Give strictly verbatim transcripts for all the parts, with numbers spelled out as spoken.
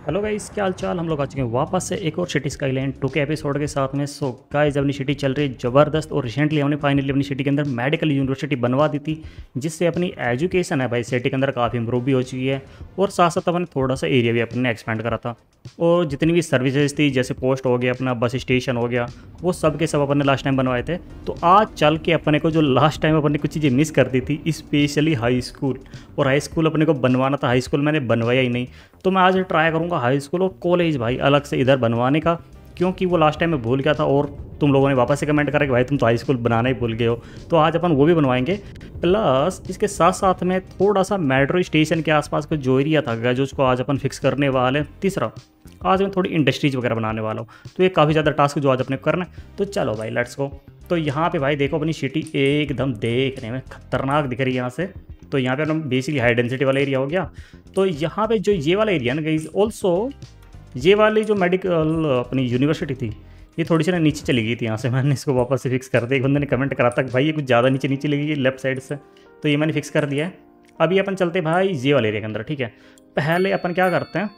Hello guys, क्या हाल चाल। हम लोग आ चुके हैं वापस से एक और सिटी स्काईलाइन टू के एपिसोड के साथ में। सो गाइस, अपनी सिटी चल रही है ज़बरदस्त और रिसेंटली हमने फाइनली अपनी सिटी के अंदर मेडिकल यूनिवर्सिटी बनवा दी थी, जिससे अपनी एजुकेशन है भाई सिटी के अंदर काफ़ी इंप्रूव भी हो चुकी है। और साथ साथ अपने थोड़ा सा एरिया भी अपने एक्सपेंड करा था। और जितनी भी सर्विसेज थी, जैसे पोस्ट हो गया, अपना बस स्टेशन हो गया, वो सब के सब अपन ने लास्ट टाइम बनवाए थे। तो आज चल के अपने को जो लास्ट टाइम अपन ने कुछ चीज़ें मिस कर दी थी, स्पेशली हाई स्कूल। और हाई स्कूल अपने को बनवाना था, हाई स्कूल मैंने बनवाया ही नहीं। तो मैं आज ट्राई करूँगा हाई स्कूल और कॉलेज भाई अलग से इधर बनवाने का, क्योंकि वो लास्ट टाइम मैं भूल गया था और तुम लोगों ने वापस से कमेंट करा कि भाई तुम तो हाई स्कूल बनाना ही भूल गए हो। तो आज अपन वो भी बनवाएंगे। प्लस इसके साथ साथ में थोड़ा सा मेट्रो स्टेशन के आसपास का जो एरिया था जो उसको आज अपन फिक्स करने वाले हैं। तीसरा, आज मैं थोड़ी इंडस्ट्रीज वगैरह बनाने वाला हूँ। तो ये काफ़ी ज़्यादा टास्क जो आज अपने को करना है। तो चलो भाई लेट्स गो। तो यहाँ पे भाई देखो, अपनी सिटी एकदम देखने में खतरनाक दिख रही है यहाँ से। तो यहाँ पे अपना बेसिकली हाई डेंसिटी वाला एरिया हो गया। तो यहाँ पे जो ये वाला एरिया ना गाइस, ऑल्सो ये वाली जो मेडिकल अपनी यूनिवर्सिटी थी, ये थोड़ी सी ना नीचे चली गई थी। यहाँ से मैंने इसको वापस से फिक्स कर दिया। एक बंदे ने कमेंट करा था कि भाई ये कुछ ज़्यादा नीचे नीचे लगी लेफ्ट साइड से, तो ये मैंने फिक्स कर दिया है। अभी अपन चलते हैं भाई ये वाले एरिया के अंदर, ठीक है। पहले अपन क्या करते हैं,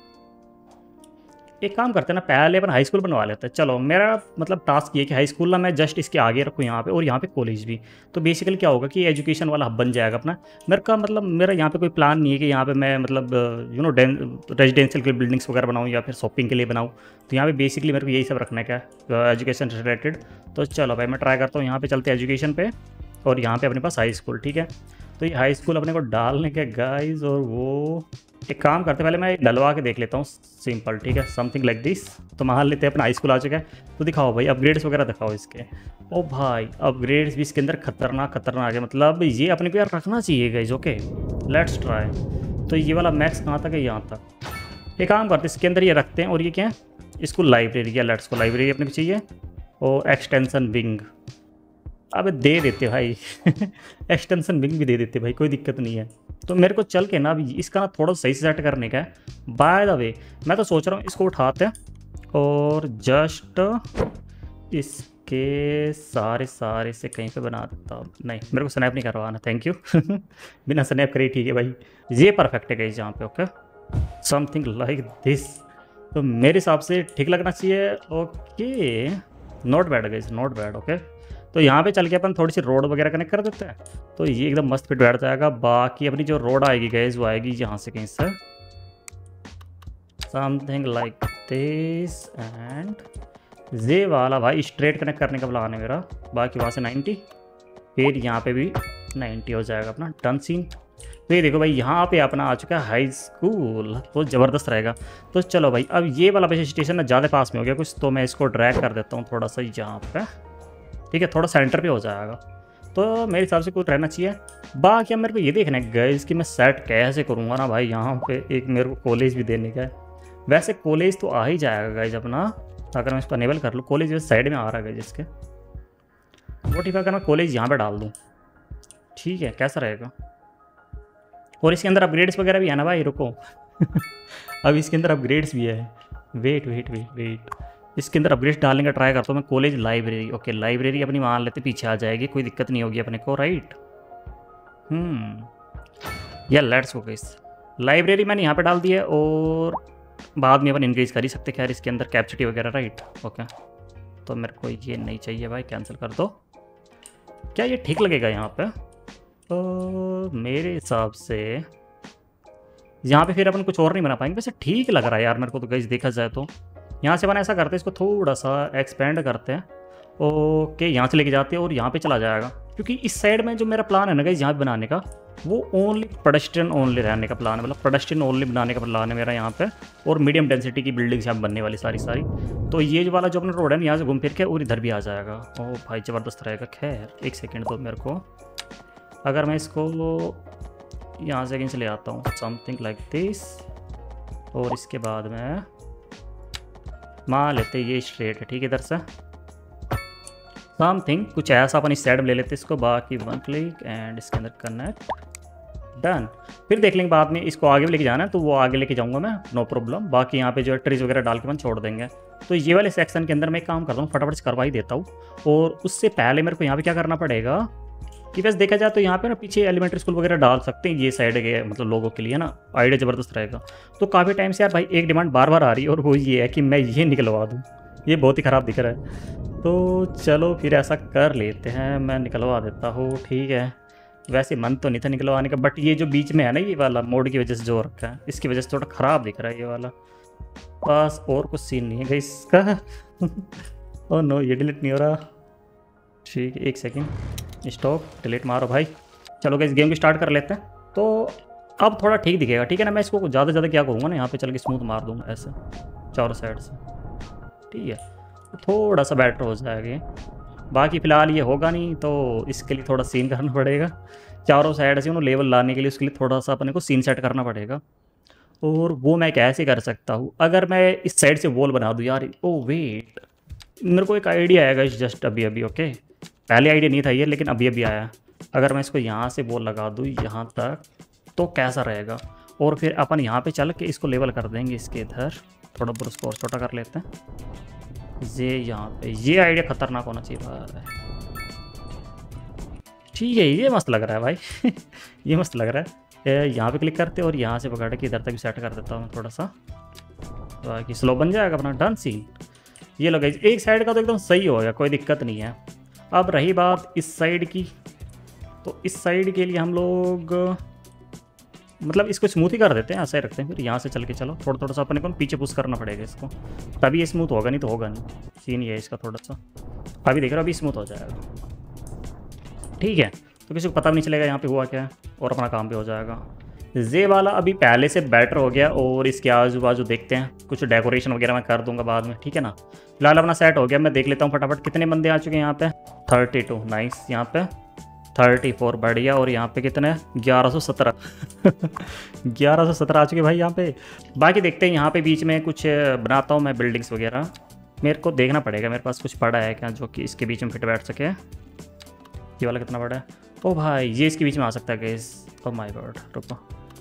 एक काम करते हैं ना, पहले अपन हाई स्कूल बनवा लेते हैं। चलो, मेरा मतलब टास्क ये है कि हाई स्कूल ना मैं जस्ट इसके आगे रखूँ यहाँ पे, और यहाँ पे कॉलेज भी। तो बेसिकली क्या होगा कि एजुकेशन वाला हब बन जाएगा अपना। मेरे का मतलब मेरा यहाँ पे कोई प्लान नहीं है कि यहाँ पे मैं मतलब यू नो रेजिडेंशियल के बिल्डिंग्स वगैरह बनाऊँ या फिर शॉपिंग के लिए बनाऊँ। तो यहाँ पे बेसिकली मेरे को यही सब रखना है क्या, एजुकेशन से रिलेटेड। तो चलो भाई मैं ट्राई करता हूँ, यहाँ पे चलते हैं एजुकेशन पे, और यहाँ पे अपने पास हाई स्कूल, ठीक है। तो ये हाई स्कूल अपने को डालने के गाइज, और वो एक काम करते पहले मैं डलवा के देख लेता हूँ सिंपल, ठीक है, समथिंग लाइक दिस। तो मान लेते हैं अपना हाई स्कूल आ चुका है। तो दिखाओ भाई अपग्रेड्स वगैरह दिखाओ इसके। ओ भाई अपग्रेड्स भी इसके अंदर खतरनाक खतरनाक है, मतलब ये अपने को यार रखना चाहिए गाइज। Okay let's try. तो ये वाला मैक्स कहाँ तक है, यहाँ तक। एक काम करते हैं इसके अंदर ये रखते हैं। और ये क्या है, इसको लाइब्रेरी, या लेट्स को लाइब्रेरी अपने को चाहिए। और एक्सटेंशन विंग अब दे देते भाई एक्सटेंशन विंग भी दे देते भाई, कोई दिक्कत नहीं है। तो मेरे को चल के ना अभी इसका ना थोड़ा सही से सेट करने का है। बाय द वे मैं तो सोच रहा हूँ इसको उठाते हैं और जस्ट इसके सारे सारे से कहीं पे बना देता हूँ। नहीं, मेरे को स्नैप नहीं करवाना, थैंक यू बिना स्नैप करे ठीक है भाई, ये परफेक्ट है गाइस यहाँ पे। ओके समथिंग लाइक दिस, तो मेरे हिसाब से ठीक लगना चाहिए। Okay not bad guys, not bad. Okay तो यहाँ पे चल के अपन थोड़ी सी रोड वगैरह कनेक्ट कर देते हैं, तो ये एकदम मस्त फिट बैठ जाएगा। बाकी अपनी जो रोड आएगी गाइस वो आएगी यहाँ से कहीं से, समथिंग लाइक दिस। एंड ये वाला भाई स्ट्रेट कनेक्ट करने का प्लान है मेरा। बाकी वहाँ से नाइन्टी, फिर यहाँ पे भी नाइन्टी हो जाएगा अपना डन सीन। तो ये देखो भाई यहाँ पे अपना आ चुका है हाई स्कूल, तो ज़बरदस्त रहेगा। तो चलो भाई अब ये वाला बस स्टेशन ना ज़्यादा पास में हो गया कुछ, तो मैं इसको ड्रैग कर देता हूँ थोड़ा सा यहाँ पे, ठीक है, थोड़ा सेंटर पे हो जाएगा। तो मेरे हिसाब से कुछ रहना चाहिए। बाकी अब मेरे को ये देखना है गाइस कि मैं सेट कैसे करूँगा ना भाई। यहाँ पे एक मेरे को कॉलेज भी देने का है। वैसे कॉलेज तो आ ही जाएगा गाइस अपना, अगर मैं इसको अनेबल कर लूँ। कॉलेज जो साइड में आ रहा है गाइस इसके, वो ठीक है। अगर मैं कॉलेज यहाँ पे डाल दूँ, ठीक है, कैसा रहेगा। और इसके अंदर अपग्रेड्स वगैरह भी है ना भाई, रुको अब इसके अंदर अपग्रेड्स भी है। वेट वेट वेट वेट इसके अंदर अपग्रेड डालने का ट्राई करता हूँ मैं। कॉलेज लाइब्रेरी, ओके लाइब्रेरी अपनी मान लेते पीछे आ जाएगी, कोई दिक्कत नहीं होगी अपने को, राइट। हम्म या लेट्स गो गाइस, लाइब्रेरी मैंने यहाँ पे डाल दी है, और बाद में अपन इंक्रीज कर ही सकते खैर इसके अंदर कैपेसिटी वगैरह, राइट। ओके तो मेरे को ये नहीं चाहिए भाई, कैंसिल कर दो। क्या ये ठीक लगेगा यहाँ पे? तो मेरे हिसाब से यहाँ पे फिर अपन कुछ और नहीं बना पाएंगे। वैसे ठीक लग रहा है यार मेरे को तो गाइस, देखा जाए तो। यहाँ से अपन ऐसा करते हैं, इसको थोड़ा सा एक्सपेंड करते हैं। ओके यहाँ से लेके जाते हैं और यहाँ पे चला जाएगा, क्योंकि इस साइड में जो मेरा प्लान है ना गाइस यहाँ पे बनाने का, वो ओनली पेडेस्ट्रियन ओनली रहने का प्लान है, मतलब पेडेस्ट्रियन ओनली बनाने का प्लान है मेरा यहाँ पे। और मीडियम डेंसिटी की बिल्डिंग्स यहाँ बनने वाली सारी सारी। तो ये जो वाला जो अपना रोड है ना, यहाँ से घूम फिर के और इधर भी आ जाएगा। ओ भाई ज़बरदस्त रहेगा। खैर एक सेकेंड दो मेरे को, अगर मैं इसको यहाँ से कहीं से ले आता हूँ, समथिंग लाइक दिस। और इसके बाद में मान लेते ये स्ट्रेट है, ठीक है, इधर से समथिंग कुछ ऐसा अपन इस साइड में ले लेते इसको। बाकी वन क्लिक एंड इसके अंदर कनेक्ट, डन। फिर देख लेंगे बाद में इसको आगे भी लेके जाना है, तो वो आगे लेके जाऊंगा मैं, नो प्रॉब्लम। बाकी यहाँ पे जो है ट्रीज वगैरह डाल के अपन छोड़ देंगे। तो ये वाले सेक्शन के अंदर मैं काम करता हूँ, फटाफट से करवा ही देता हूँ। और उससे पहले मेरे को यहाँ पे क्या करना पड़ेगा कि वैसे देखा जाए तो यहाँ पे ना पीछे एलिमेंट्री स्कूल वगैरह डाल सकते हैं ये साइड के मतलब लोगों के लिए ना, आइडिया ज़बरदस्त रहेगा। तो काफ़ी टाइम से यार भाई एक डिमांड बार बार आ रही है और वो ये है कि मैं ये निकलवा दूँ, ये बहुत ही ख़राब दिख रहा है। तो चलो फिर ऐसा कर लेते हैं, मैं निकलवा देता हूँ, ठीक है। वैसे मन तो नहीं था निकलवाने का, बट ये जो बीच में है ना ये वाला मोड की वजह से जो रखा है इसकी वजह से थोड़ा ख़राब दिख रहा है ये वाला। बस और कुछ सीन नहीं है गाइस इसका। ओह नो, ये डिलीट नहीं हो रहा। ठीक है, एक सेकंड, स्टॉप, डिलीट मारो भाई। चलो गाइस गेम को स्टार्ट कर लेते हैं। तो अब थोड़ा ठीक दिखेगा, ठीक है ना। मैं इसको ज़्यादा ज़्यादा क्या करूँगा ना, यहाँ पे चल के स्मूथ मार दूँगा ऐसे चारों साइड से, ठीक है। तो थोड़ा सा बेटर हो जाएगा ये। बाकी फ़िलहाल ये होगा नहीं, तो इसके लिए थोड़ा सीन करना पड़ेगा चारों साइड से उन्होंने लेवल लाने के लिए। उसके लिए थोड़ा सा अपने को सीन सेट करना पड़ेगा। और वो मैं कैसे कर सकता हूँ, अगर मैं इस साइड से वॉल बना दूँ यार। ओ वेट, मेरे को एक आइडिया आएगा जस्ट अभी अभी, ओके। पहले आइडिया नहीं था ये, लेकिन अभी अभी आया। अगर मैं इसको यहाँ से वॉल लगा दूँ यहाँ तक तो कैसा रहेगा। और फिर अपन यहाँ पे चल के इसको लेवल कर देंगे इसके इधर, थोड़ा ब्रश को और छोटा कर लेते हैं ये यहाँ पे। ये आइडिया खतरनाक होना चाहिए भाई। ठीक है, ये मस्त लग रहा है भाई। ये मस्त लग रहा है। यहाँ पे क्लिक करते और यहाँ से पकड़ के इधर तक भी सेट कर देता हूँ थोड़ा सा, बाकी स्लो बन जाएगा अपना। Done scene. ये लगा एक साइड का तो एकदम सही हो गया, कोई दिक्कत नहीं है। अब रही बात इस साइड की, तो इस साइड के लिए हम लोग मतलब इसको स्मूथ ही कर देते हैं, ऐसा ही रखते हैं। फिर यहाँ से चल के चलो थोड़ा थोड़ा सा अपने को पीछे पुश करना पड़ेगा इसको, तभी ये स्मूथ होगा, नहीं तो होगा नहीं। सीन ये है इसका थोड़ा सा, अभी देख रहा अभी स्मूथ हो जाएगा, ठीक है। तो किसी को पता भी नहीं चलेगा यहाँ पे हुआ क्या है, और अपना काम भी हो जाएगा। ये वाला अभी पहले से बेटर हो गया। और इसके आजू बाजू देखते हैं, कुछ डेकोरेशन वगैरह मैं कर दूंगा बाद में, ठीक है ना। फिलहाल अपना सेट हो गया। मैं देख लेता हूँ फटाफट कितने बंदे आ चुके हैं यहाँ पे। Thirty two, nice. यहाँ पे थर्टी फोर, बढ़िया। और यहाँ पे कितने, ग्यारह सौ सत्रह। ग्यारह सौ सत्रह आ चुके भाई यहाँ पे। बाकी देखते हैं यहाँ पे बीच में कुछ बनाता हूँ मैं बिल्डिंग्स वगैरह। मेरे को देखना पड़ेगा मेरे पास कुछ पड़ा है क्या जो कि इसके बीच में फिट बैठ सके। ये वाला कितना बड़ा है, ओ भाई ये इसके बीच में आ सकता है गैस। ओ माय गॉड, रुको,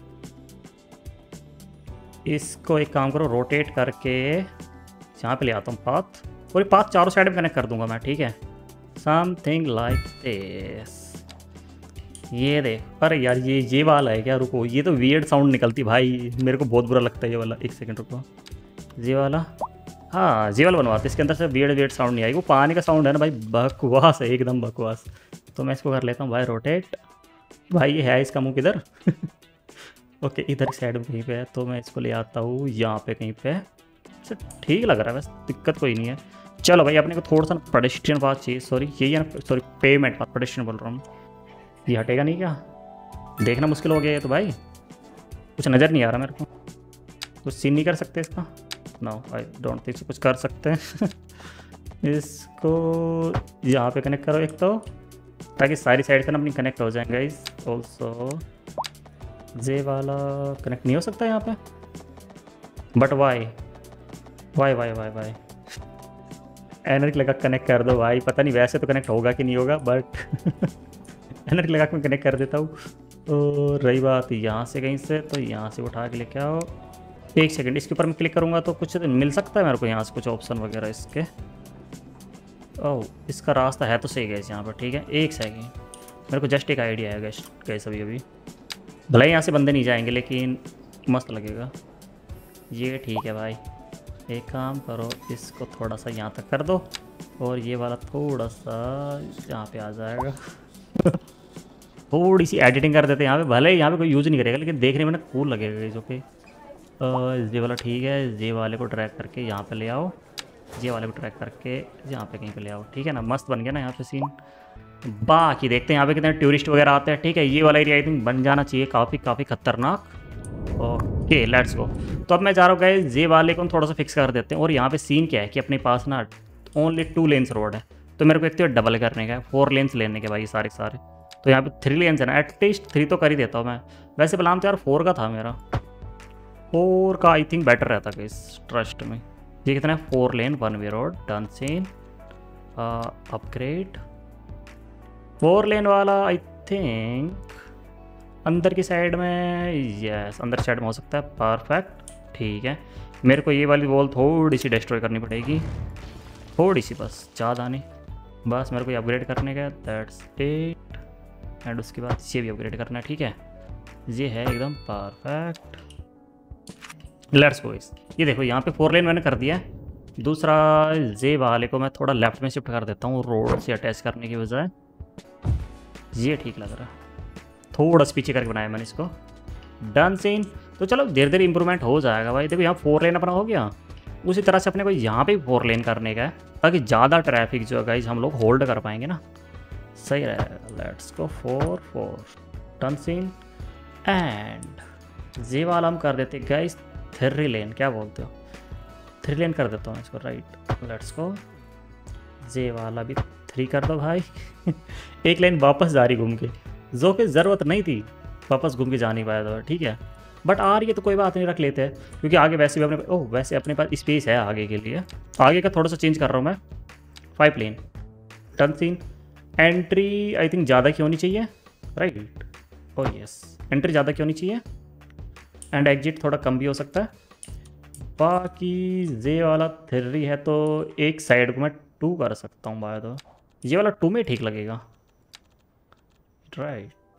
इसको एक काम करो, रोटेट करके यहाँ पे ले आता हूँ पाथ, और ये पाथ चारों साइड में कनेक्ट कर दूंगा मैं, ठीक है। Something like this. ये देख, अरे यार ये ये वाला है क्या, रुको, ये तो वियर्ड साउंड निकलती भाई, मेरे को बहुत बुरा लगता है ये वाला। एक सेकंड रुको, ये वाला, हाँ ये वाला बनवाते, इसके अंदर से वियर्ड वियर्ड साउंड नहीं आएगी। वो पानी का साउंड है ना भाई, बकवास है एकदम बकवास। तो मैं इसको कर लेता हूँ भाई रोटेट। भाई ये है इसका मुँह किधर। ओके okay, इधर साइड में कहीं पे है, तो मैं इसको ले आता हूँ यहाँ पे कहीं पे। अच्छा ठीक लग रहा है, बस दिक्कत कोई नहीं है। चलो भाई अपने को थोड़ा सा पेडेस्ट्रियन पाथ चाहिए, सॉरी यही है ना, सॉरी पेमेंट पाथ, पेडेस्ट्रियन बोल रहा हूँ। ये हटेगा नहीं क्या, देखना मुश्किल हो गया है। तो भाई कुछ नज़र नहीं आ रहा मेरे को, कुछ सीन नहीं कर सकते इसका। नो आई डोंट थिंक कुछ कर सकते हैं। इसको यहाँ पे कनेक्ट करो एक तो, ताकि सारी साइड से ना अपनी कनेक्ट हो जाएंगे गाइस। ऑल्सो जे वाला कनेक्ट नहीं हो सकता यहाँ पे, but why why why why why energy लगा कनेक्ट कर दो भाई। पता नहीं वैसे तो कनेक्ट होगा कि नहीं होगा, बट एनर्जी लगा के मैं कनेक्ट कर देता हूँ। तो रही बात यहाँ से कहीं से, तो यहाँ से उठा के लेके आओ। एक सेकंड, इसके ऊपर मैं क्लिक करूँगा तो कुछ मिल सकता है मेरे को यहाँ से, कुछ ऑप्शन वगैरह इसके। ओह इसका रास्ता है तो सही गैस यहाँ पर, ठीक है। एक सेकंड, मेरे को जस्ट एक आइडिया है गैस गैस अभी अभी, भले यहाँ से बंदे नहीं जाएंगे लेकिन मस्त लगेगा ये, ठीक है भाई। एक काम करो, इसको थोड़ा सा यहाँ तक कर दो, और ये वाला थोड़ा सा यहाँ पे आ जाएगा। थोड़ी सी एडिटिंग कर देते हैं यहाँ पे, भले यहाँ पे कोई यूज़ नहीं करेगा लेकिन देखने में ना कूल लगेगा जो कि। ये वाला ठीक है, ये वाले को ट्रैक करके यहाँ पे ले आओ, ये वाले को ट्रैक करके यहाँ पे कहीं पे ले आओ, ठीक है ना। मस्त बन गया ना यहाँ पे सीन। बाकी देखते हैं यहाँ पे कितने टूरिस्ट वगैरह आते हैं, ठीक है। ये वाला एरिया आई थिंक बन जाना चाहिए काफ़ी काफ़ी खतरनाक। Okay let's go. तो अब मैं जा रहा हूँ गाइस, ये वाले को थोड़ा सा फिक्स कर देते हैं। और यहाँ पे सीन क्या है कि अपने पास ना ओनली टू लेन्स रोड है, तो मेरे को एक तो डबल करने का है, फोर लेन्स लेने के भाई सारे सारे। तो यहाँ पे थ्री लेन्स है ना, एटलीस्ट थ्री तो कर ही देता हूँ मैं। वैसे प्लान तो यार फोर का था मेरा, फोर का आई थिंक बेटर रहता गाइस ट्रस्ट में। ये कितना है, four lane one way road, done scene. Upgrade four lane वाला आई थिंक अंदर की साइड में, यस अंदर साइड में हो सकता है, परफेक्ट ठीक है। मेरे को ये वाली वॉल थोड़ी सी डिस्ट्रॉय करनी पड़ेगी, थोड़ी सी बस, ज़्यादा नहीं, बस मेरे को ये अपग्रेड करने का, दैट्स इट। एंड उसके बाद ये भी अपग्रेड करना है, ठीक है। ये है एकदम परफेक्ट। लेट्स गो। इस ये देखो यहाँ पे फोर लेन मैंने कर दिया है। दूसरा जे वाले को मैं थोड़ा लेफ्ट में शिफ्ट कर देता हूँ रोड से अटैच करने की बजाय। ये ठीक लग रहा है, थोड़ा सा पीछे करके बनाया मैंने इसको। Done scene. तो चलो धीरे धीरे इंप्रूवमेंट हो जाएगा भाई। देखो यहाँ फोर लेन अपना हो गया, उसी तरह से अपने को यहाँ पे फोर लेन करने का है ताकि ज़्यादा ट्रैफिक जो है गाइस हम लोग होल्ड कर पाएंगे ना, सही रहेगा। Let's go four four. Done scene. And ये वाला हम कर देते गाइस थ्री लेन, क्या बोलते हो, थ्री लेन कर देता हूँ इसको, राइट। Let's go. ये वाला भी थ्री कर दो भाई। एक लेन वापस जा रही घूम के, जो कि ज़रूरत नहीं थी, वापस घूम के जा नहीं पाया था, ठीक है। बट आ रही है तो कोई बात नहीं, रख लेते हैं क्योंकि आगे वैसे भी अपने ओह वैसे अपने पास स्पेस है आगे के लिए। आगे का थोड़ा सा चेंज कर रहा हूँ मैं, five lane. Turn scene. Entry I think ज़्यादा की होनी चाहिए, राइट। ओह यस, एंट्री ज़्यादा की होनी चाहिए एंड एग्जिट थोड़ा कम भी हो सकता है। बाकी ये वाला थ्री है तो एक साइड को मैं टू कर सकता हूँ बाय तो ये वाला टू में ठीक लगेगा, राइट।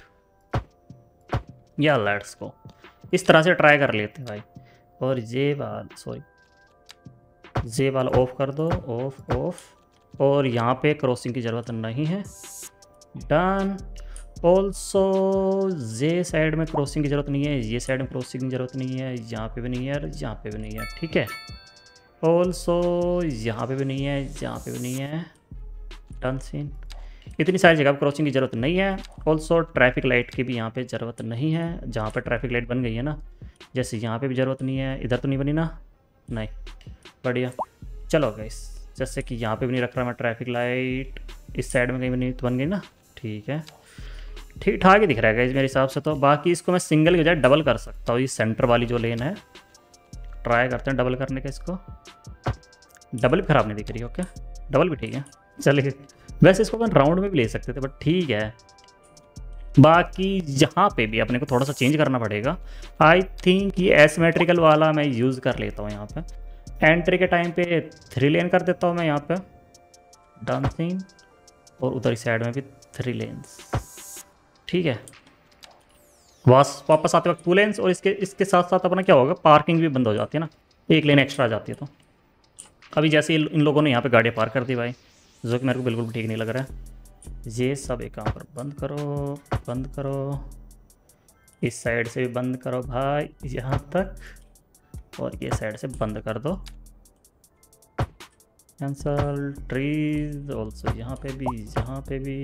या लेट्स को इस तरह से ट्राई कर लेते हैं भाई। और ये वाला सॉरी ये वाला ऑफ कर दो, ऑफ ऑफ। और यहाँ पे क्रॉसिंग की ज़रूरत नहीं है। डन। ऑल्सो ये साइड में क्रॉसिंग की ज़रूरत नहीं है, ये साइड में क्रॉसिंग की ज़रूरत नहीं है, यहाँ पे भी नहीं है, यहाँ पे भी नहीं है, ठीक है। ऑल्सो यहाँ पे भी नहीं है, यहाँ पे भी नहीं है। Done scene. इतनी सारी जगह पर क्रॉसिंग की ज़रूरत नहीं है। ऑल्सो ट्रैफिक लाइट की भी यहाँ पे ज़रूरत नहीं है, जहाँ पे ट्रैफिक लाइट बन गई है ना, जैसे यहाँ पे भी ज़रूरत नहीं है। इधर तो नहीं बनी ना, नहीं, बढ़िया। चलो गाइस, जैसे कि यहाँ पे भी नहीं रख रहा मैं ट्रैफिक लाइट, इस साइड में कहीं भी नहीं तो बन गई ना, ठीक है, ठीक ठाक ही दिख रहा है गाइस मेरे हिसाब से तो। बाकी इसको मैं सिंगल की बजाय डबल कर सकता हूँ, ये सेंटर वाली जो लेन है, ट्राई करते हैं डबल करने का इसको। डबल भी ख़राब नहीं दिख रही, ओके, डबल भी ठीक है, चलिए। वैसे इसको अपन राउंड में भी ले सकते थे बट ठीक है। बाकी यहाँ पे भी अपने को थोड़ा सा चेंज करना पड़ेगा। आई थिंक ये एसिमेट्रिकल वाला मैं यूज़ कर लेता हूँ यहाँ पे। एंट्री के टाइम पे थ्री लेन कर देता हूँ मैं यहाँ पे, डन सीन। और उधर ही साइड में भी थ्री लेन्स, ठीक है। बस वापस आते वक्त टू लेन्स। और इसके इसके साथ साथ अपना क्या होगा, पार्किंग भी बंद हो जाती है ना, एक लेन एक्स्ट्रा आ जाती है। तो अभी जैसे इन लोगों ने यहाँ पे गाड़ियाँ पार्क कर दी भाई, जो कि मेरे को बिल्कुल भी ठीक नहीं लग रहा है। ये सब एक काम पर बंद करो, बंद करो, इस साइड से भी बंद करो भाई यहाँ तक, और ये साइड से बंद कर दो। कैंसल ट्रीज ऑल्सो, यहाँ पे भी, यहाँ पे भी।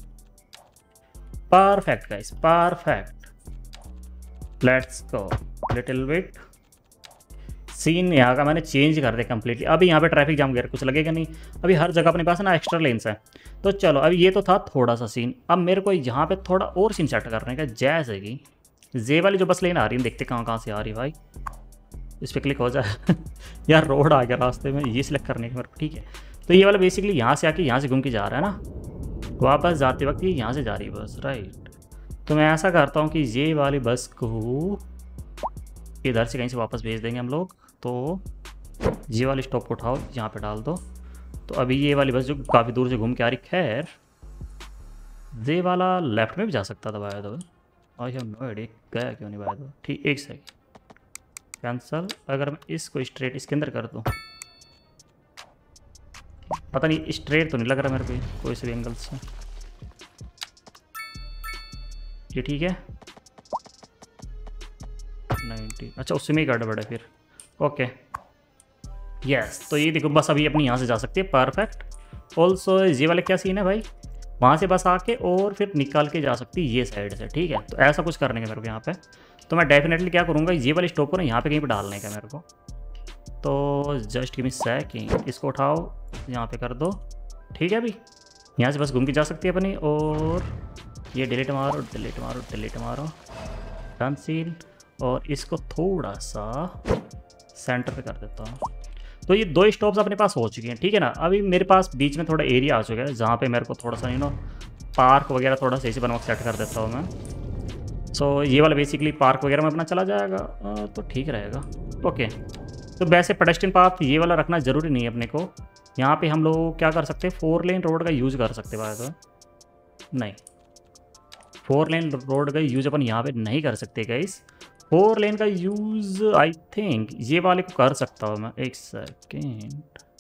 Perfect guys, perfect. Let's go little bit. Scene यहाँ का मैंने चेंज कर दिया कम्प्लीटली। अभी यहाँ पे ट्रैफिक जाम गया, कुछ लगेगा नहीं। अभी हर जगह अपने पास ना एक्स्ट्रा लेन्स है। तो चलो, अभी ये तो था थोड़ा सा सीन। अब मेरे को यहाँ पे थोड़ा और सीन सेट करने का, जैसे कि जे वाली जो बस लेन आ रही है, देखते कहाँ कहाँ से आ रही है भाई। इस पर क्लिक हो जाए। यार रोड आ गया रास्ते में, ये सिलेक्ट करने के मेरे को, ठीक है। तो ये वाला बेसिकली यहाँ से आके यहाँ से घूम के जा रहा है ना, वापस जाते वक्त ये यहाँ से जा रही है बस, राइट। तो मैं ऐसा करता हूँ कि ये वाली बस को इधर से कहीं से वापस भेज देंगे हम लोग। तो ये वाली स्टॉप को उठाओ, यहाँ पे डाल दो। तो अभी ये वाली बस जो काफ़ी दूर से घूम के आ रही, खैर ये वाला लेफ्ट में भी जा सकता था by the way, I have no idea गया क्यों नहीं बाय द वे। ठीक, एक सेकंड, कैंसल। अगर मैं इसको स्ट्रेट इसके अंदर कर दूँ, पता नहीं स्ट्रेट तो नहीं लग रहा मेरे को कोई से भी एंगल से। ये ठीक है, नाइन्टी, अच्छा उससे में ही गड़बड़ है फिर, ओके यस। तो ये देखो बस अभी अपनी यहाँ से जा सकती है, परफेक्ट। ऑल्सो ये वाले क्या सीन है भाई, वहाँ से बस आके और फिर निकाल के जा सकती है ये साइड से, ठीक है। तो ऐसा कुछ करने का मेरे को यहाँ पे, तो मैं डेफिनेटली क्या करूँगा, ये वाली स्टॉप को ना यहाँ पे कहीं पे डालने का मेरे को। तो जस्ट गिव मी सेकंड, इसको उठाओ यहाँ पे कर दो, ठीक है। अभी यहाँ से बस घूम के जा सकती है अपनी। और ये डिलीट मारो, डिलीट मारो, डिलीट मारो, डन सील। और इसको थोड़ा सा सेंटर पे कर देता हूँ। तो ये दो स्टॉप्स अपने पास हो चुके हैं, ठीक है ना। अभी मेरे पास बीच में थोड़ा एरिया आ चुका है जहाँ पे मेरे को थोड़ा सा यू नो पार्क वगैरह थोड़ा सही से बनवा सेट कर देता हूँ मैं। सो ये वाला बेसिकली पार्क वगैरह में अपना चला जाएगा, तो ठीक रहेगा, ओके। तो वैसे पेडेस्ट्रियन पाथ ये वाला रखना ज़रूरी नहीं है अपने को। यहाँ पे हम लोग क्या कर सकते हैं, फोर लेन रोड का यूज़ कर सकते हैं, तो नहीं फोर लेन रोड का यूज़ अपन यहाँ पे नहीं कर सकते गाइस। फोर लेन का यूज़ आई थिंक ये वाले को कर सकता हूँ मैं। एक सेकेंड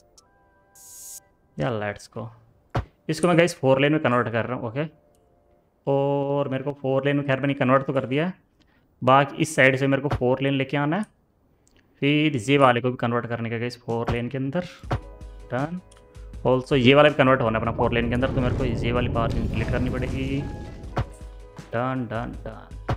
या लेट्स गो, इसको मैं गाइस फोर लेन में कन्वर्ट कर रहा हूँ। ओके, और मेरे को फोर लेन में खैर मैंने कन्वर्ट तो कर दिया है। बाकी इस साइड से मेरे को फोर लेन लेके आना है, फिर ये वाले को भी कन्वर्ट करने का गाइस फोर लेन के अंदर। डन। ऑल्सो ये वाला भी कन्वर्ट होना है अपना फोर लेन के अंदर, तो मेरे को ये वाली पार्किंग क्लिक करनी पड़ेगी। Done done done.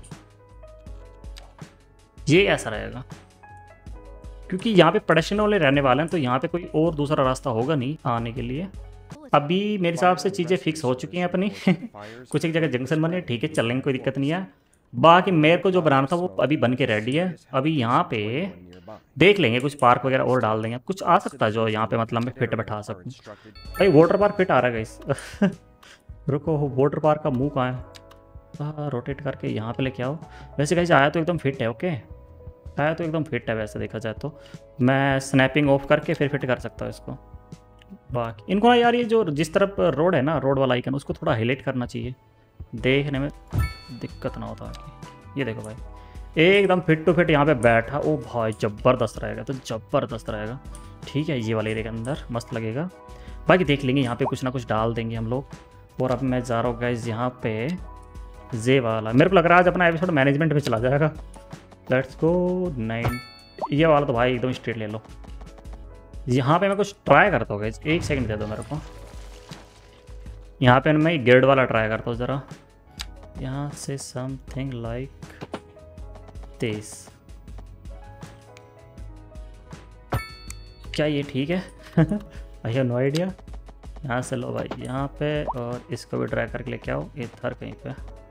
ये ऐसा रहेगा क्योंकि यहाँ पे प्रोडक्शन वाले रहने वाले हैं, तो यहाँ पे कोई और दूसरा रास्ता होगा नहीं आने के लिए। अभी मेरे हिसाब से चीज़ें फिक्स हो चुकी हैं अपनी कुछ एक जगह जंक्शन बने, ठीक है, चलने की कोई दिक्कत नहीं है। बाकी मेरे को जो बनाना था वो अभी बन के रेडी है। अभी यहाँ पे देख लेंगे, कुछ पार्क वगैरह और डाल देंगे, कुछ आ सकता है जो यहाँ पे मतलब मैं फिट बैठा सकूँ। भाई वाटर पार्क फिट आ रहा है गाइस रुको, वाटर पार्क का मुंह कहाँ है? रोटेट करके यहाँ पे लेके आओ। वैसे गाइस आया तो एकदम फिट है। ओके, आया तो एकदम फिट है वैसे देखा जाए तो। मैं स्नैपिंग ऑफ करके फिर फिट कर सकता हूँ इसको। बाकी इनको ना यार ये जो जिस तरफ रोड है ना, रोड वाला आइकन, उसको थोड़ा हाईलाइट करना चाहिए, देखने में दिक्कत ना होता। ये देखो भाई एकदम फिट टू फिट यहाँ पे बैठा। ओ भाई ज़बरदस्त रहेगा, तो ज़बरदस्त रहेगा। ठीक है, ये वाले एरिया के अंदर मस्त लगेगा। बाकी देख लेंगे, यहाँ पे कुछ ना कुछ डाल देंगे हम लोग। और अब मैं जा रहा हूँ गाइस यहाँ पे जे वाला। मेरे को लग रहा है आज अपना एपिसोड मैनेजमेंट में चला जाएगा। Let's go nine. ये वाला तो भाई एकदम स्ट्रेट ले लो। यहाँ पे मैं कुछ ट्राई करता हूँ गाइस, एक सेकंड दे दो मेरे को। यहाँ पे मैं गिल्ड वाला ट्राई करता हूँ ज़रा। यहाँ से समथिंग लाइक दिस। क्या ये ठीक है? I have no idea. यहाँ से लो भाई यहाँ पे, और इसको भी ट्राई करके लेके आओ इधर कहीं पे।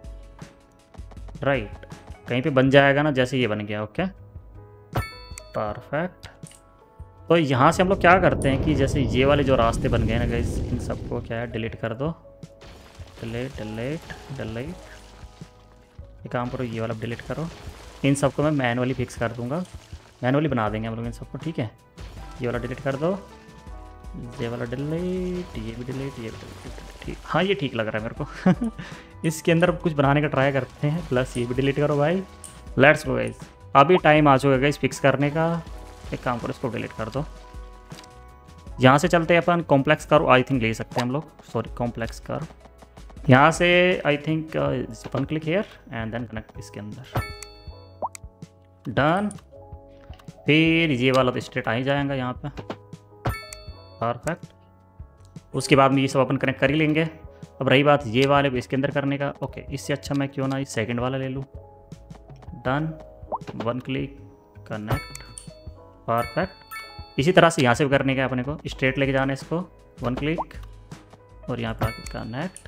राइट, कहीं पे बन जाएगा ना, जैसे ये बन गया। Okay perfect. तो यहाँ से हम लोग क्या करते हैं कि जैसे ये वाले जो रास्ते बन गए ना गाइस, इन सबको क्या है डिलीट कर दो। Delete delete delete. ये काम करो, ये वाला डिलीट करो। इन सबको मैं मैनुअली फिक्स कर दूंगा, मैनुअली बना देंगे हम लोग इन सबको। ठीक है, ये वाला डिलीट कर दो, ये वाला डिलीट, ये भी डिलीट, ये भी डिलीट। ठीक, हाँ ये ठीक लग रहा है मेरे को इसके अंदर कुछ बनाने का ट्राई करते हैं। प्लस ये भी डिलीट करो भाई। लेट्स गो गाइस, अभी टाइम आ चुका है गाइस फिक्स करने का। एक काम करो, इसको डिलीट कर दो। यहाँ से चलते हैं अपन कॉम्प्लेक्स कर्व आई थिंक ले सकते हैं हम लोग। Sorry complex curve. यहाँ से I think one click here and then connect इसके अंदर। डन। फिर ये वाला तो स्ट्रेट आ ही जाएगा यहाँ पे। परफेक्ट। उसके बाद में ये सब अपन कनेक्ट कर ही लेंगे। अब रही बात ये वाले को इसके अंदर करने का। ओके, इससे अच्छा मैं क्यों ना इस सेकंड वाला ले लूँ। Done. One click connect. Perfect. इसी तरह से यहाँ से भी करने का अपने को, स्ट्रेट लेके जाना है इसको। वन क्लिक और यहाँ पर आके कनेक्ट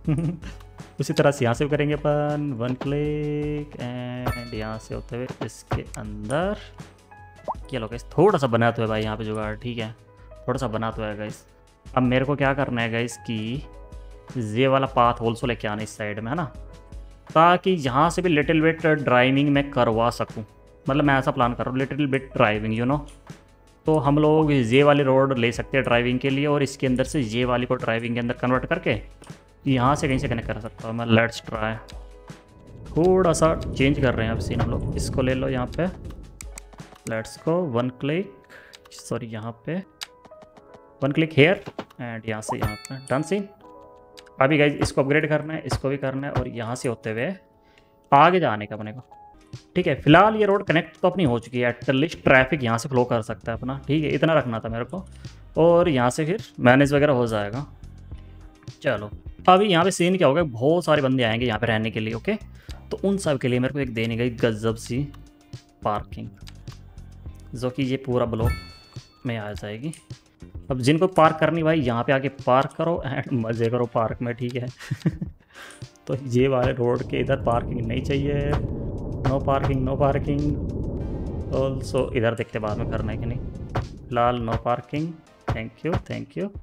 उसी तरह से यहाँ से भी करेंगे अपन। वन क्लिक एंड यहाँ से होते हुए इसके अंदर। क्या लोग गाइस थोड़ा सा बनाते हुए भाई यहाँ पे जुगाड़। ठीक है, थोड़ा सा बनाते हुए गाइस। अब मेरे को क्या करना है गाइस कि ये वाला पाथ ऑल्सो लेके आना इस साइड में, है ना, ताकि यहाँ से भी लिटिल बिट ड्राइविंग मैं करवा सकूँ। मतलब मैं ऐसा प्लान कर रहा हूँ, little bit driving you know. तो हम लोग ये वाली रोड ले सकते हैं ड्राइविंग के लिए, और इसके अंदर से ये वाली को ड्राइविंग के अंदर कन्वर्ट करके यहाँ से कहीं से कनेक्ट कर सकता हूँ मैं। Let's try. थोड़ा सा चेंज कर रहे हैं अब सीन हम लोग। इसको ले लो यहाँ पे। Let's go one click, sorry यहाँ पे वन क्लिक हेयर एंड यहाँ से यहाँ पे। Done scene. अभी गाइज इसको अपग्रेड करना है, इसको भी करना है, और यहाँ से होते हुए आगे जाने का अपने को। ठीक है, फिलहाल ये रोड कनेक्ट तो अपनी हो चुकी है। एटलीस्ट ट्रैफिक यहाँ से फ्लो कर सकता है अपना। ठीक है, इतना रखना था मेरे को, और यहाँ से फिर मैनेज वगैरह हो जाएगा। चलो अभी यहाँ पे सीन क्या होगा, बहुत सारे बंदे आएंगे यहाँ पे रहने के लिए। ओके, तो उन सब के लिए मेरे को एक देने गई गजब सी पार्किंग, जो कि ये पूरा ब्लॉक में आ जाएगी। अब जिनको पार्क करनी भाई यहाँ पे आके पार्क करो एंड मज़े करो पार्क में। ठीक है तो ये वाले रोड के इधर पार्किंग नहीं चाहिए। No parking, no parking. Also इधर देखते बाद में करना है कि नहीं। फिलहाल no parking. Thank you thank you.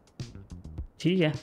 ठीक है,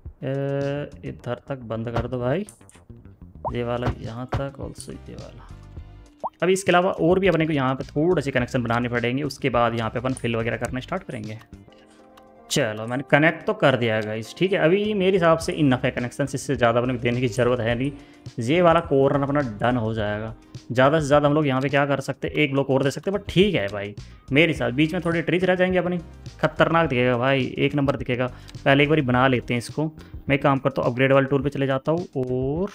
इधर तक बंद कर दो भाई, ये वाला यहाँ तक, ऑल्सो ये वाला। अभी इसके अलावा और भी अपने को यहाँ पे थोड़े से कनेक्शन बनाने पड़ेंगे। उसके बाद यहाँ पे अपन फिल वगैरह करना स्टार्ट करेंगे। चलो मैंने कनेक्ट तो कर दिया है गाइस, ठीक है। अभी मेरे हिसाब से इनफ है कनेक्शन, इससे ज़्यादा अपने को देने की ज़रूरत है नहीं। ये वाला कॉर्नर अपना डन हो जाएगा। ज़्यादा से ज़्यादा हम लोग यहाँ पे क्या कर सकते हैं, एक ब्लॉक और दे सकते हैं, बट ठीक है भाई। मेरे हिसाब बीच में थोड़ी ट्रीज रह जाएंगे अपनी, खतरनाक दिखेगा भाई, एक नंबर दिखेगा। पहले एक बार बना लेते हैं इसको। मैं काम करता हूँ, अपग्रेड वाले टूल पर चले जाता हूँ और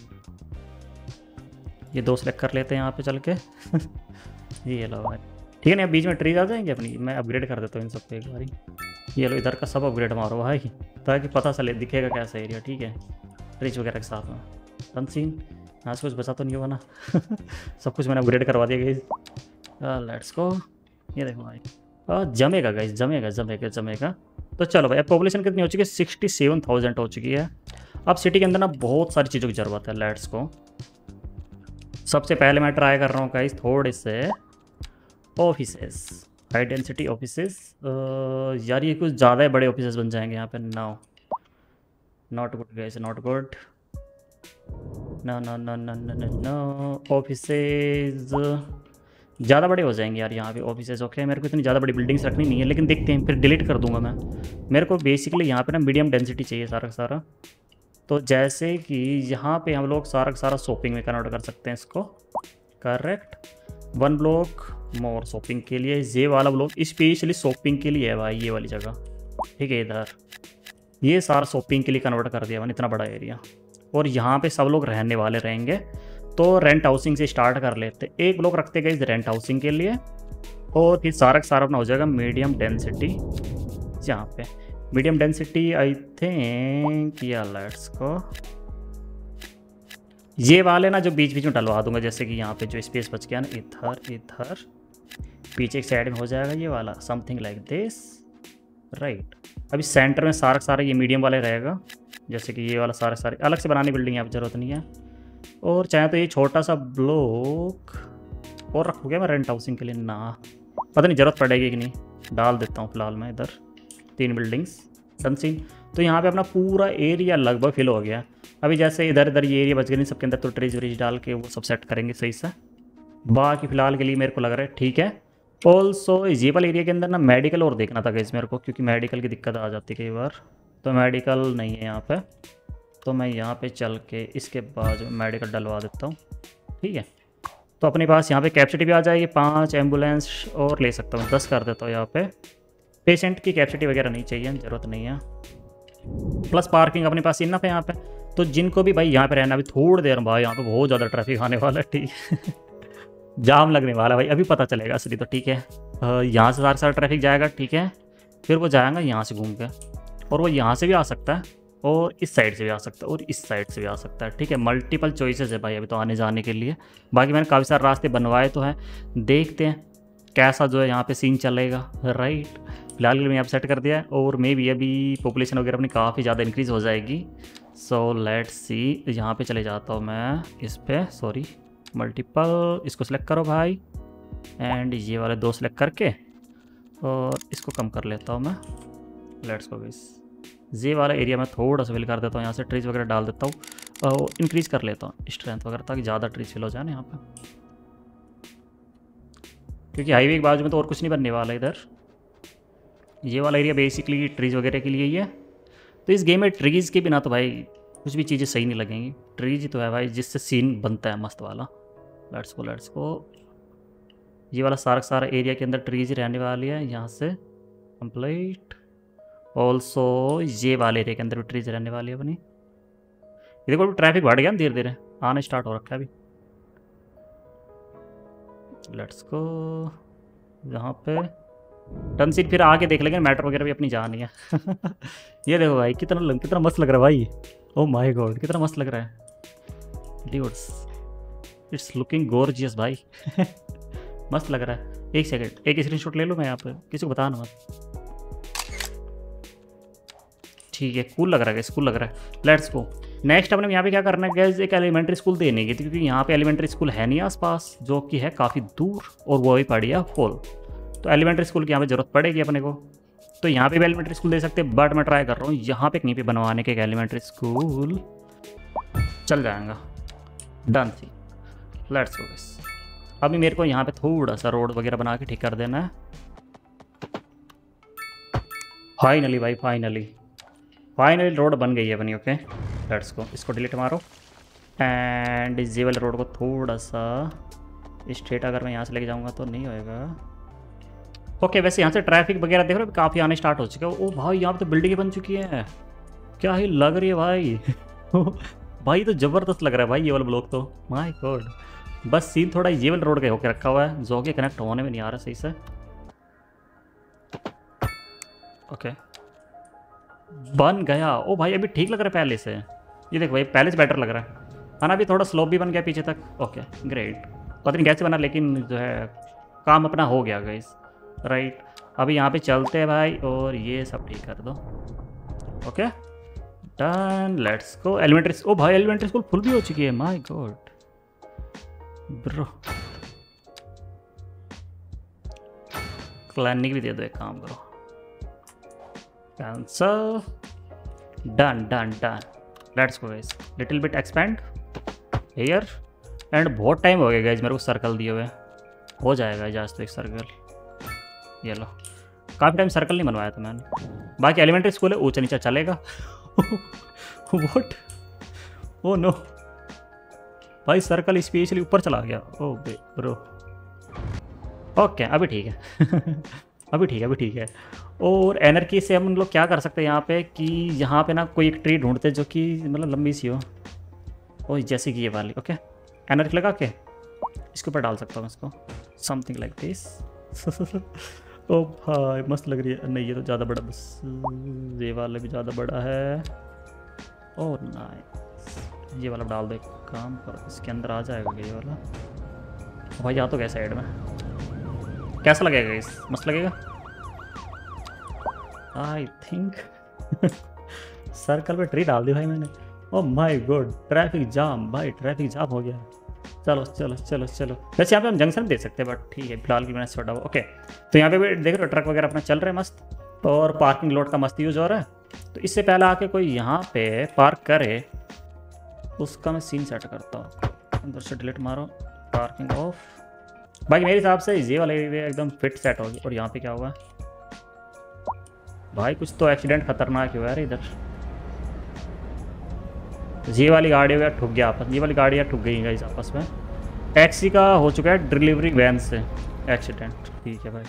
ये दो सेलेक्ट कर लेते हैं यहाँ पे चल के ये लो भाई, ठीक है ना। बीच में ट्रीज आ जाएंगे अपनी, मैं अपग्रेड कर देता हूँ इन सबको एक बारी। ये लो इधर का सब अपग्रेड मारो भाई, ताकि पता चले दिखेगा कैसा एरिया, ठीक है। ट्रीज वगैरह के साथ में सनसीन, यहाँ से कुछ बचा तो नहीं होगा ना सब कुछ मैंने अपग्रेड करवा दिया गाइस। Let's go. ये देखो भाई, आ, जमेगा गाइस, जमेगा जमेगा जमेगा। तो चलो भाई, अब पॉपुलेशन कितनी हो चुकी है, सिक्सटी सेवन थाउजेंड हो चुकी है। अब सिटी के अंदर ना बहुत सारी चीज़ों की ज़रूरत है। Let's go. सबसे पहले मैं ट्राई कर रहा हूँ गाइस थोड़े से ऑफिसेस, हाई डेंसिटी ऑफिसेस। यार ये कुछ ज़्यादा ही बड़े ऑफिसेस बन जाएंगे यहाँ पे। Now not good guys, not good. No no no no no no no offices ज़्यादा बड़े हो जाएंगे यार यहाँ पे ऑफिसेज। ओके, मेरे को इतनी ज़्यादा बड़ी बिल्डिंग्स रखनी नहीं है, लेकिन देखते हैं, फिर डिलीट कर दूंगा मैं। मेरे को बेसिकली यहाँ पे ना मीडियम डेंसिटी चाहिए सारा का सारा। तो जैसे कि यहाँ पे हम लोग सारा का सारा शॉपिंग में कन्वर्ट कर सकते हैं इसको। Correct, one block more shopping के लिए। ये वाला ब्लॉक स्पेशली शॉपिंग के लिए है भाई, ये वाली जगह, ठीक है। इधर ये सारा शॉपिंग के लिए कन्वर्ट कर दिया मैंने, इतना बड़ा एरिया। और यहाँ पे सब लोग रहने वाले रहेंगे, तो रेंट हाउसिंग से स्टार्ट कर लेते। एक ब्लॉक रखते गए इस रेंट हाउसिंग के लिए, और फिर सारा का सारा अपना हो जाएगा मीडियम डेंसिटी। यहाँ पे मीडियम डेंसिटी आई थिंक या लेट्स को ये वाले ना जो बीच बीच में डलवा दूंगा, जैसे कि यहाँ पे जो स्पेस बच गया ना, इधर इधर पीछे एक साइड में हो जाएगा ये वाला, समथिंग लाइक दिस, राइट। अभी सेंटर में सारा सारा ये मीडियम वाला रहेगा, जैसे कि ये वाला सारे सारे अलग से बनाने बिल्डिंग यहाँ पर ज़रूरत नहीं है। और चाहे तो ये छोटा सा ब्लॉक और रखूँगा मैं रेंट हाउसिंग के लिए, ना पता नहीं ज़रूरत पड़ेगी कि नहीं, डाल देता हूँ फिलहाल मैं इधर तीन बिल्डिंग्स डन सीन। तो यहाँ पे अपना पूरा एरिया लगभग फिल हो गया। अभी जैसे इधर इधर ये एरिया बच गए नहीं सबके अंदर, तो ट्रीज व्रीज डाल के वो सब सेट करेंगे सही से। बाकी फ़िलहाल के लिए मेरे को लग रहा है ठीक है। ऑल्सो ये वाले एरिया के अंदर ना मेडिकल और देखना था गाइस मेरे को, क्योंकि मेडिकल की दिक्कत आ जाती है कई बार। तो मेडिकल नहीं है यहाँ पे, तो मैं यहाँ पे चल के इसके बाद मेडिकल डलवा देता हूँ, ठीक है। तो अपने पास यहाँ पे कैपेसिटी भी आ जाएगी, पाँच एम्बुलेंस और ले सकता हूँ, दस कर देता हूँ यहाँ पे। पेशेंट की कैपेसिटी वगैरह नहीं चाहिए, ज़रूरत नहीं है। प्लस पार्किंग अपने पास इनफ है यहाँ पे। तो जिनको भी भाई यहाँ पे रहना, अभी थोड़ी देर भाई यहाँ पे बहुत ज़्यादा ट्रैफिक आने वाला है, ठीक है जाम लगने वाला है भाई, अभी पता चलेगा असली तो, ठीक है। यहाँ से सारा सारा ट्रैफिक जाएगा, ठीक है। फिर वो जाएगा यहाँ से घूम के, और वो यहाँ से भी आ सकता है, और इस साइड से भी आ सकता है, और इस साइड से भी आ सकता है, ठीक है। मल्टीपल चॉइसेस है भाई अभी तो आने जाने के लिए। बाकी मैंने काफ़ी सारे रास्ते बनवाए तो हैं, देखते हैं कैसा जो है यहाँ पे सीन चलेगा, राइट। फिलहाल के लिए मैं यहाँ सेट कर दिया है, और मे भी अभी पॉपुलेशन वगैरह अपनी काफ़ी ज़्यादा इंक्रीज़ हो जाएगी। सो लेट्स सी, यहाँ पे चले जाता हूँ मैं इस पर, सॉरी मल्टीपल, इसको सिलेक्ट करो भाई, एंड ये वाले दो सिलेक्ट करके और इसको कम कर लेता हूँ मैं। लेट्स गो गाइस, ये वाला एरिया मैं थोड़ा सा फिल कर देता हूँ, यहाँ से ट्रीज वगैरह डाल देता हूँ और इंक्रीज़ कर लेता हूँ स्ट्रेंथ वगैरह, ताकि ज़्यादा ट्रीज फिल हो जाए ना यहाँ पे, क्योंकि हाईवे के बाजू में तो और कुछ नहीं बनने वाला इधर। ये वाला एरिया बेसिकली ट्रीज़ वगैरह के लिए ही है। तो इस गेम में ट्रीज़ के बिना तो भाई कुछ भी चीज़ें सही नहीं लगेंगी। ट्रीज ही तो है भाई जिससे सीन बनता है मस्त वाला। लेट्स गो लेट्स गो, ये वाला सारा सारा एरिया के अंदर ट्रीज ही रहने वाली है, यहाँ से कंप्लीट। ऑल्सो ये वाले एरिया के अंदर भी ट्रीज रहने वाली है अपनी। ये देखो ट्रैफिक बढ़ गया धीरे धीरे, आना स्टार्ट हो रखा है अभी। लेट्स गो, यहाँ पे टन सीट फिर आके देख लेंगे, मैटर वगैरह भी अपनी जान है ये देखो भाई कितना कितना मस्त लग रहा है भाई, ओह माय गॉड कितना मस्त लग रहा है ड्यूड्स, इट्स लुकिंग गॉर्जियस भाई मस्त लग रहा है। एक सेकंड, एक स्क्रीनशॉट ले लो मैं यहाँ पे, किसी को बताना मत, ठीक है। कूल लग रहा है, कूल लग रहा है। Let's go next. अपने यहाँ पे क्या करना है गैस, एक एलिमेंट्री स्कूल देने की थी, क्योंकि यहाँ पे एलिमेंट्री स्कूल है नहीं आसपास, जो कि है काफ़ी दूर, और वो भी पड़ी है फुल। तो एलिमेंट्री स्कूल की यहाँ पे जरूरत पड़ेगी अपने को। तो यहाँ पे भी एलिमेंट्री स्कूल दे सकते हैं, बट मैं ट्राई कर रहा हूँ यहाँ पे कहीं पे बनवाने के एक एलिमेंट्री स्कूल चल जाएगा। Done see, let's go guys. अभी मेरे को यहाँ पे थोड़ा सा रोड वगैरह बना के ठीक कर देना है। फाइनली भाई, फाइनली फाइनली रोड बन गई है अपनी। ओके लेट्स गो, इसको डिलीट मारो एंड इस ये वाले रोड को थोड़ा सा स्ट्रेट अगर मैं यहाँ से लेके जाऊँगा तो नहीं होएगा। ओके वैसे यहाँ से ट्रैफिक वगैरह देख रहे हो काफ़ी आने स्टार्ट हो चुका है। ओ भाई यहाँ पे तो बिल्डिंगें बन चुकी हैं, क्या ही लग रही है भाई। भाई तो ज़बरदस्त लग रहा है भाई ये वाला ब्लॉक तो, माय गॉड। बस सीन थोड़ा ये वाला रोड का होके रखा हुआ है जो कि कनेक्ट होने में नहीं आ रहा सही से। ओके बन गया। ओ भाई अभी ठीक लग रहा है पहले से, ये देख भाई पहले से बेटर लग रहा है है ना। अभी थोड़ा स्लोप भी बन गया पीछे तक। ओके ग्रेट, पता नहीं कैसे बना लेकिन जो है काम अपना हो गया गाइस। राइट अभी यहाँ पे चलते हैं भाई और ये सब ठीक कर दो। Okay done, let's go. Elementary, ओ भाई एलिमेंट्री स्कूल फुल भी हो चुकी है, माय गॉड ब्रो। क्लैनिक भी दे दो, एक काम करो cancel. Done done done, let's go guys. Little bit expand here and बहुत टाइम हो गया गाइस मेरे को सर्कल दिए हुए। हो जाएगा आज तो एक सर्कल, ये लो। काफ़ी टाइम सर्कल नहीं बनवाया था मैंने। बाकी एलिमेंट्री स्कूल है ऊंचा नीचा चलेगा। व्हाट, ओ नो भाई सर्कल स्पेशली ऊपर चला गया। ओ बे ब्रो, ओके अभी ठीक है। अभी ठीक है, अभी ठीक है। और एनर्की से हम लोग क्या कर सकते हैं यहाँ पे कि यहाँ पे ना कोई एक ट्री ढूंढते जो कि मतलब लंबी सी हो, ओ जैसे कि ये वाली। ओके एनर्जी लगा के इसके ऊपर डाल सकता हूँ इसको, समथिंग लाइक दिस। ओ भाई मस्त लग रही है। नहीं ये तो ज़्यादा बड़ा, बस ये वाला भी ज़्यादा बड़ा है। ओ नाइस, ये वाला डाल दो, एक काम करो इसके अंदर आ जाएगा ये वाला। भाई यहाँ तो गया साइड में, कैसा लगेगा इस, मस्त लगेगा आई थिंक। सर्कल पे ट्री डाल दी भाई मैंने। Oh my god traffic jam भाई, ट्रैफिक जाम हो गया। चलो चलो चलो चलो, वैसे यहाँ पे हम जंक्शन दे सकते हैं बट ठीक है फिलहाल की मैंने छोड़ा हुआ। ओके तो यहाँ पे भी देख रहे हो ट्रक वगैरह अपना चल रहे हैं मस्त, और पार्किंग लॉट का मस्त यूज हो रहा है। तो इससे पहले आके कोई यहाँ पे पार्क करे उसका मैं सीन सेट करता हूँ। अंदर से डिलीट मारो, पार्किंग ऑफ। भाई मेरे हिसाब से ये वाला एरिया एकदम फिट सेट हो गया। और यहाँ पे क्या हुआ भाई, कुछ तो एक्सीडेंट खतरनाक हुआ है इधर। ये वाली गाड़ी वगैरह ठुक गया आपस, ये वाली गाड़ियाँ ठुक गई गाइस आपस में। टैक्सी का हो चुका है डिलीवरी वैन से एक्सीडेंट। ठीक है भाई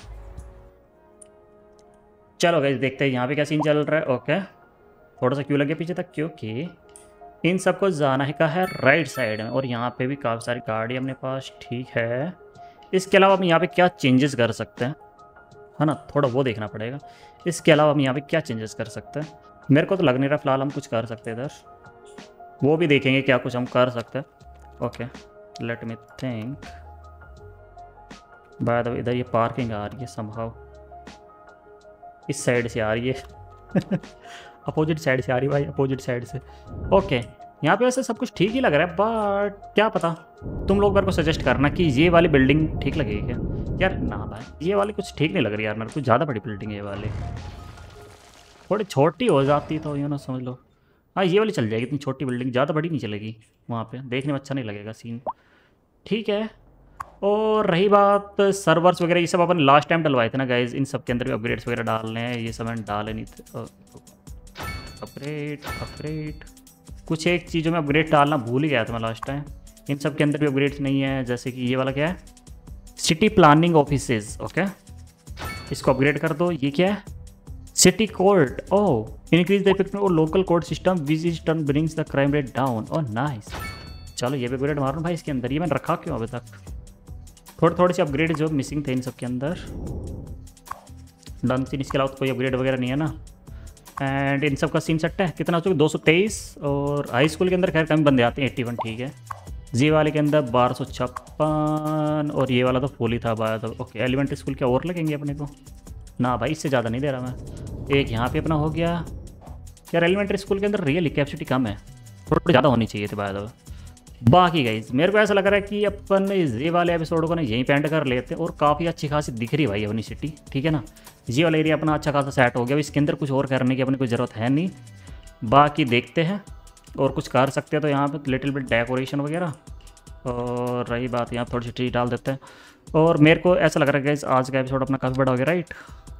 चलो गाइस देखते हैं यहाँ पे क्या सीन चल रहा है। ओके थोड़ा सा क्यों लगे पीछे तक, क्योंकि इन सबको जाना है का है राइट साइड में, और यहाँ पे भी काफ़ी सारी गाड़ी अपने पास। ठीक है इसके अलावा हम यहाँ पे क्या चेंजेस कर सकते हैं, है ना, थोड़ा वो देखना पड़ेगा। इसके अलावा हम यहाँ पे क्या चेंजेस कर सकते हैं, मेरे को तो लग नहीं रहा फिलहाल हम कुछ कर सकते हैं इधर, वो भी देखेंगे क्या कुछ हम कर सकते हैं। Okay let me think. By the way इधर ये पार्किंग आ रही है समहाउ, इस साइड से आ रही है। अपोजिट साइड से आ रही है भाई, अपोजिट साइड से। ओके यहाँ पे वैसे सब कुछ ठीक ही लग रहा है बट क्या पता, तुम लोग मेरे को सजेस्ट करना कि ये वाली बिल्डिंग ठीक लगेगी क्या। यार ना भाई ये वाली कुछ ठीक नहीं लग रही यार मेरे को, ज़्यादा बड़ी बिल्डिंग है ये वाली, थोड़ी छोटी हो जाती तो यू नो समझ लो। हाँ ये वाली चल जाएगी, इतनी छोटी बिल्डिंग ज़्यादा बड़ी नहीं चलेगी, वहाँ पे देखने में अच्छा नहीं लगेगा सीन। ठीक है और रही बात सर्वर्स वगैरह, ये सब अपन लास्ट टाइम डलवाए थे ना गाइज, इन सब के अंदर भी अपग्रेड्स वगैरह डालने हैं, ये सब मैंने डाले नहीं थे। अपग्रेड अपग्रेड कुछ एक चीज़ों में अपग्रेड डालना भूल ही गया था मैं लास्ट टाइम। इन सब के अंदर भी अपग्रेड्स नहीं है, जैसे कि ये वाला क्या है, सिटी प्लानिंग ऑफिसेज। ओके इसको अपग्रेड कर दो। ये क्या है, city court. Oh increase the effect और local court system which is turn brings the crime rate down. Oh nice, चलो ये भी अपग्रेड मारो भाई इसके अंदर, ये मैंने रखा क्यों अभी तक। थोड़े थोड़े से अपग्रेड जो मिसिंग थे इन सब के अंदर डन सीन, इसके अलावा तो कोई अपग्रेड वगैरह नहीं है ना। एंड इन सब का सीन सेट है, कितना हो चुका दो सौ तेईस, और हाई स्कूल के अंदर खैर कम बंदे आते हैं इक्यासी। ठीक है जी वाले के अंदर बारह सौ छप्पन, और ये वाला तो फुल ही था बारह। तो ओके एलिमेंट्री स्कूल क्या और लगेंगे अपने को ना भाई, इससे ज़्यादा नहीं दे रहा मैं। एक यहाँ पे अपना हो गया। यार एलिमेंट्री स्कूल के अंदर रियल कैपेसिटी कम है, थोड़ी ज़्यादा होनी चाहिए थी बाय। बाकी गाइज मेरे को ऐसा लग रहा है कि अपन ये वाले एपिसोड को ना यहीं पेंड कर लेते हैं, और काफ़ी अच्छी खासी दिख रही भाई अपनी सिटी। ठीक है ना, ये वाला एरिया अपना अच्छा खासा सेट हो गया, इसके अंदर कुछ और करने की अपनी कोई ज़रूरत है नहीं। बाकी देखते हैं और कुछ कर सकते हैं तो यहाँ पे लिटिल बिट डेकोरेशन वगैरह, और रही बात यहाँ थोड़ी सी ट्री डाल देते हैं। और मेरे को ऐसा लग रहा है गाइज आज का एपिसोड अपना काफ़ी बड़ा हो गया राइट।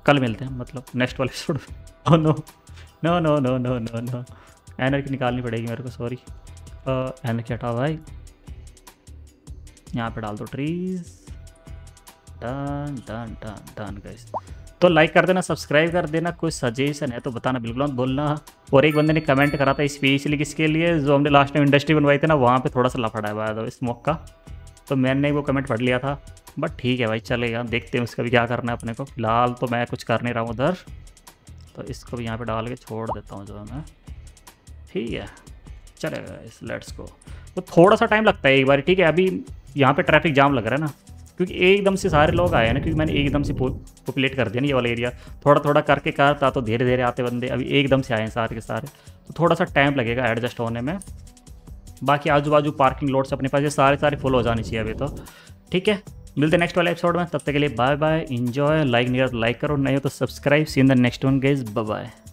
कल मिलते हैं, मतलब नेक्स्ट वाले एपिसोड में। Oh no no no no no no no energy निकालनी पड़ेगी मेरे को, सॉरी। एनर्जी हटाओ भाई, यहाँ पे डाल दो trees. Done done done done guys. तो लाइक कर देना, सब्सक्राइब कर देना, कोई सजेशन है तो बताना बिल्कुल मत भूलना। और एक बंदे ने कमेंट करा था स्पेशली किसके लिए, जो हमने लास्ट टाइम इंडस्ट्री बनवाई थी ना, वहाँ पे थोड़ा सा लफड़ा है भाई स्मोक का, तो मैंने वो कमेंट पढ़ लिया था। बट ठीक है भाई, चलेगा, देखते हैं उसका भी क्या करना है अपने को। फिलहाल तो मैं कुछ कर नहीं रहा हूँ उधर, तो इसको भी यहाँ पे डाल के छोड़ देता हूँ जो है मैं। ठीक है चलेगा इस लेट्स को। तो थोड़ा सा टाइम लगता है एक बार, ठीक है। अभी यहाँ पे ट्रैफिक जाम लग रहा है ना, क्योंकि एकदम से सारे लोग आए हैं ना, क्योंकि मैंने एकदम से पॉपुलेट कर दिया ना ये वाला एरिया। थोड़ा थोड़ा करके करता तो धीरे धीरे आते बंदे, अभी एकदम से आए हैं सारे के सारे, तो थोड़ा सा टाइम लगेगा एडजस्ट होने में। बाकी आजू बाजू पार्किंग लॉट्स अपने पास ये सारे सारे फुल हो जाने चाहिए अभी तो। ठीक है, मिलते हैं नेक्स्ट वाले एपिसोड में, तब तक के लिए बाय बाय, एंजॉय। लाइक नहीं करो तो लाइक करो, नहीं हो तो subscribe. See in the next one guys, bye bye.